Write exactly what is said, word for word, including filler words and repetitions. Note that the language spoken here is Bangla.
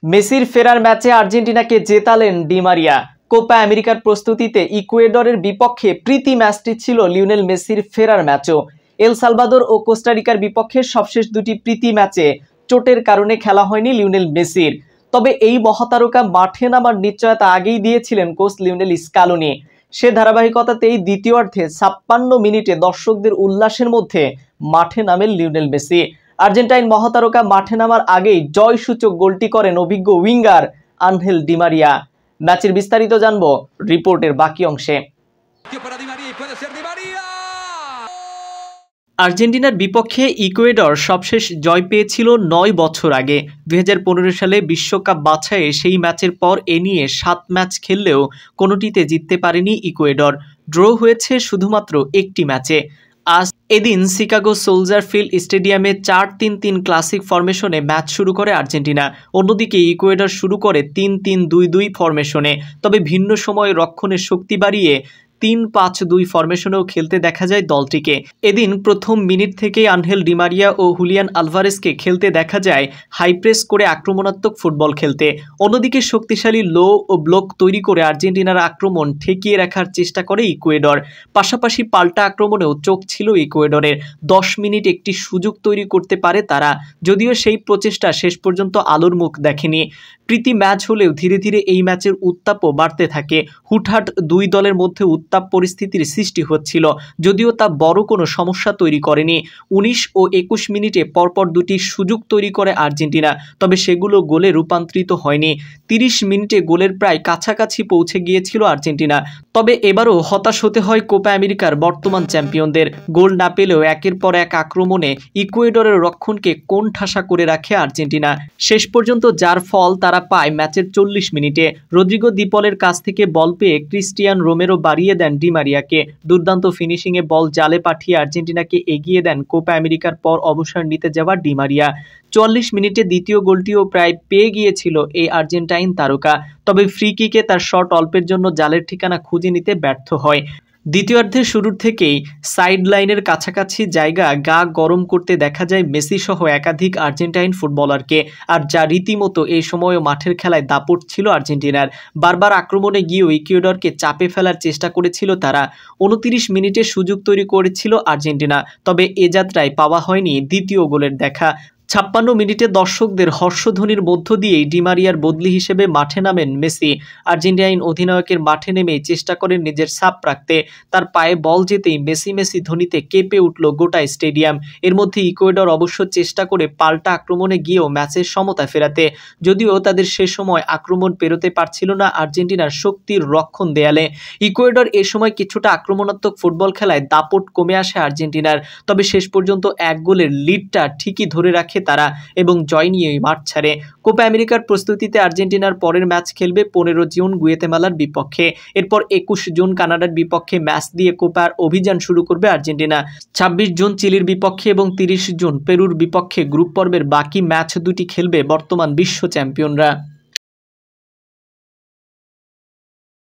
মেসির ফেরার ম্যাচে আর্জেন্টিনাকে জেতালেন ডি মারিয়া। কোপা আমেরিকার প্রস্তুতিতে ইকুয়েডরের বিপক্ষে প্রীতি ম্যাচটি ছিল লিওনেল মেসির ফেরার ম্যাচও। এল সালভাদোর ও কোস্টারিকার বিপক্ষে সবশেষ দুটি প্রীতি ম্যাচে চোটের কারণে খেলা হয়নি লিওনেল মেসির। তবে এই মহাতারকা মাঠে নামার নিশ্চয়তা আগেই দিয়েছিলেন কোচ লিওনেল স্কালোনি। সে ধারাবাহিকতাতেই দ্বিতীয়ার্ধে ছাপ্পান্ন মিনিটে দর্শকদের উল্লাসের মধ্যে মাঠে নামেন লিওনেল মেসি। আর্জেন্টাইন মহাতারকা মাঠে নামার আগেই জয়সূচক গোলটি করেন অভিজ্ঞ উইঙ্গার আনহেল ডি মারিয়া। ম্যাচের বিস্তারিত জানবো রিপোর্টের বাকি অংশে। আর্জেন্টিনার বিপক্ষে ইকুয়েডর সবশেষ জয় পেয়েছিল নয় বছর আগে। দুই হাজার পনেরো সালে বিশ্বকাপ বাছাইয়ে সেই ম্যাচের পর এ নিয়ে সাত ম্যাচ খেললেও কোনোটিতে জিততে পারেনি ইকুয়েডর। ড্র হয়েছে শুধুমাত্র একটি ম্যাচে। আজ এদিন শিকাগো সোলজার ফিল্ড স্টেডিয়ামে চার তিন তিন ক্লাসিক ফরমেশনে ম্যাচ শুরু করে আর্জেন্টিনা। অন্যদিকে ইকুয়েডর শুরু করে তিন তিন দুই দুই ফরমেশনে, তবে ভিন্ন সময়ে রক্ষণের শক্তি বাড়িয়ে তিন পাঁচ দুই ফরমেশনেও খেলতে দেখা যায় দলটিকে। এদিন প্রথম মিনিট থেকেই আনহেল ডি মারিয়া ও হুলিয়ান আলভারেজকে খেলতে দেখা যায় হাই প্রেস করে আক্রমণাত্মক ফুটবল খেলতে। অন্যদিকে শক্তিশালী লো ও ব্লক তৈরি করে আর্জেন্টিনার আক্রমণ ঠেকিয়ে রাখার চেষ্টা করে ইকুয়েডর। পাশাপাশি পাল্টা আক্রমণেও চোখ ছিল ইকুয়েডরের। দশ মিনিট একটি সুযোগ তৈরি করতে পারে তারা, যদিও সেই প্রচেষ্টা শেষ পর্যন্ত আলোর মুখ দেখেনি। প্রীতি ম্যাচ হলেও ধীরে ধীরে এই ম্যাচের উত্তাপও বাড়তে থাকে। হুটহাট দুই দলের মধ্যে উত্তাপ পরিস্থিতির সৃষ্টি হচ্ছিল, যদিও তা বড় কোনো সমস্যা তৈরি করেনি। উনিশ ও একুশ মিনিটে পরপর দুটি সুযোগ তৈরি করে আর্জেন্টিনা, তবে সেগুলো গোলে রূপান্তরিত হয়নি। তিরিশ মিনিটে গোলের প্রায় কাছাকাছি পৌঁছে গিয়েছিল আর্জেন্টিনা। তবে এবারও হতাশ হতে হয় কোপা আমেরিকার বর্তমান চ্যাম্পিয়নদের। গোল না পেলেও একের পর এক আক্রমণে ইকুয়েডরের রক্ষণকে কোণঠাসা করে রাখে আর্জেন্টিনা। শেষ পর্যন্ত যার ফল তারা পায় ম্যাচের চল্লিশ মিনিটে। রদ্রিগো দি পলের কাছ থেকে বল পেয়ে ক্রিস্টিয়ান রোমেরো বাড়িয়ে দেন ডি মারিয়াকে। দুর্দান্ত ফিনিশিংয়ে বল জালে পাঠিয়ে আর্জেন্টিনাকে এগিয়ে দেন কোপা আমেরিকার পর অবসর নিতে যাওয়া ডি মারিয়া। চুয়াল্লিশ মিনিটে দ্বিতীয় গোলটিও প্রায় পেয়ে গিয়েছিল এই আর্জেন্টাইন তারকা, তবে ফ্রি কিকে তার শট অল্পের জন্য জালের ঠিকানা খুঁজে নিতে ব্যর্থ হয়। দ্বিতীয়ার্ধের শুরুর থেকেই সাইড লাইনের কাছাকাছি জায়গা গা গরম করতে দেখা যায় মেসি সহ একাধিক আর্জেন্টাইন ফুটবলারকে, আর যা রীতিমতো এই সময়ও মাঠের খেলায় দাপট ছিল আর্জেন্টিনার। বারবার আক্রমণে গিয়েও ইকুয়েডরকে চাপে ফেলার চেষ্টা করেছিল তারা। উনত্রিশ মিনিটে সুযোগ তৈরি করেছিল আর্জেন্টিনা, তবে এ যাত্রায় পাওয়া হয়নি দ্বিতীয় গোলের দেখা। ছাপ্পান্ন মিনিটে দর্শকদের হর্ষধ্বনির মধ্য দিয়েই ডি মারিয়ার বদলি হিসেবে মাঠে নামেন মেসি। আর্জেন্টাইন অধিনায়কের মাঠে নেমেই চেষ্টা করেন নিজের ছাপ রাখতে। তার পায়ে বল যেতেই মেসি মেসি ধ্বনিতে কেঁপে উঠল গোটা স্টেডিয়াম। এর মধ্যে ইকুয়েডর অবশ্য চেষ্টা করে পাল্টা আক্রমণে গিয়েও ম্যাচের সমতা ফেরাতে, যদিও তাদের সে সময় আক্রমণ পেরোতে পারছিল না আর্জেন্টিনার শক্তির রক্ষণ দেয়ালে। ইকুয়েডর এ সময় কিছুটা আক্রমণাত্মক ফুটবল খেলায় দাপট কমে আসে আর্জেন্টিনার, তবে শেষ পর্যন্ত এক গোলের লিডটা ঠিকই ধরে রাখে তারা এবং জয় নিয়েই মাঠ ছাড়ে। কোপা আমেরিকার প্রস্তুতিতে আর্জেন্টিনার পরের ম্যাচ খেলবে পনেরো জুন গুয়েতেমালার বিপক্ষে। এরপর একুশ জুন কানাডার বিপক্ষে ম্যাচ দিয়ে কোপার অভিযান শুরু করবে আর্জেন্টিনা। ছাব্বিশ জুন চিলির বিপক্ষে এবং তিরিশ জুন পেরুর বিপক্ষে গ্রুপ পর্বের বাকি ম্যাচ দুটি খেলবে বর্তমান বিশ্ব চ্যাম্পিয়নরা।